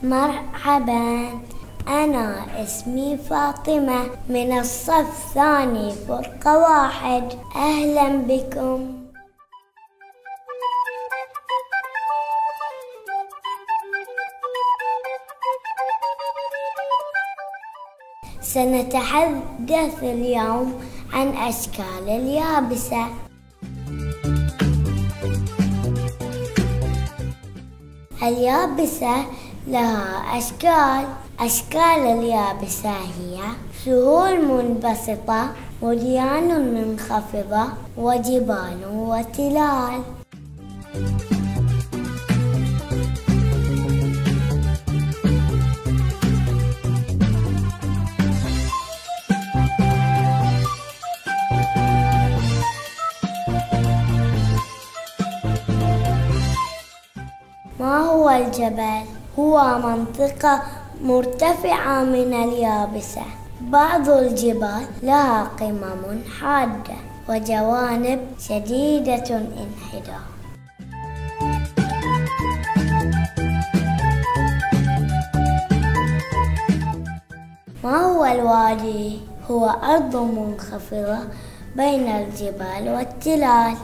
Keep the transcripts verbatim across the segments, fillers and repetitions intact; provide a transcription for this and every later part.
مرحبا، أنا اسمي فاطمة من الصف الثاني فرقة واحد. أهلا بكم. سنتحدث اليوم عن أشكال اليابسة. اليابسة لها أشكال. أشكال اليابسة هي سهول منبسطة، وديان منخفضة، وجبال وتلال. ما هو الجبل؟ هو منطقة مرتفعة من اليابسة. بعض الجبال لها قمم حادة وجوانب شديدة الانحدار. ما هو الوادي؟ هو أرض منخفضة بين الجبال والتلال.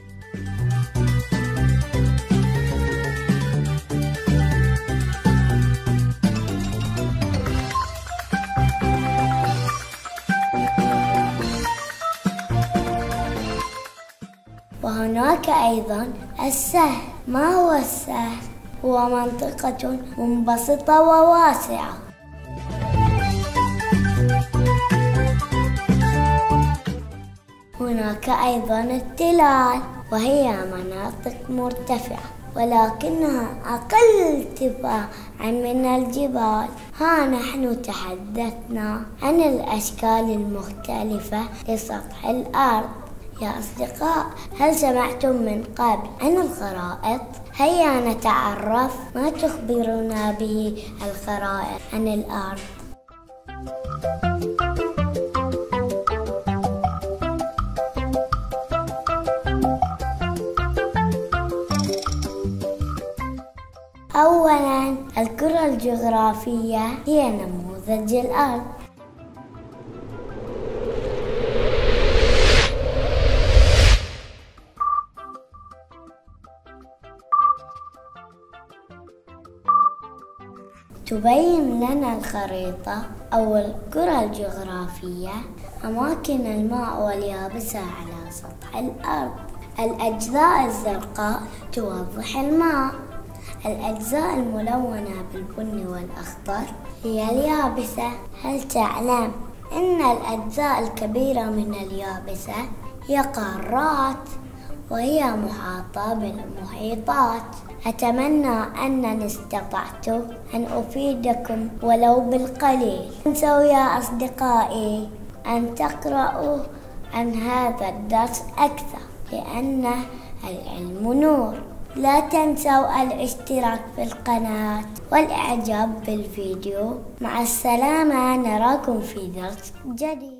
وهناك أيضا السهل. ما هو السهل؟ هو منطقة منبسطة وواسعة. هناك أيضا التلال، وهي مناطق مرتفعة ولكنها أقل ارتفاعا من الجبال. ها نحن تحدثنا عن الأشكال المختلفة لسطح الأرض. يا أصدقاء، هل سمعتم من قبل عن الخرائط؟ هيا نتعرف ما تخبرنا به الخرائط عن الأرض. أولاً، الكرة الجغرافية هي نموذج الأرض. تبين لنا الخريطة أو الكرة الجغرافية أماكن الماء واليابسة على سطح الأرض. الأجزاء الزرقاء توضح الماء. الأجزاء الملونة بالبني والأخضر هي اليابسة. هل تعلم أن الأجزاء الكبيرة من اليابسة هي قارات، وهي محاطة بالمحيطات؟ أتمنى أنني استطعت أن أفيدكم ولو بالقليل. لا تنسوا يا أصدقائي أن تقرأوا عن هذا الدرس أكثر، لأن العلم نور. لا تنسوا الاشتراك في القناة والإعجاب بالفيديو. مع السلامة، نراكم في درس جديد.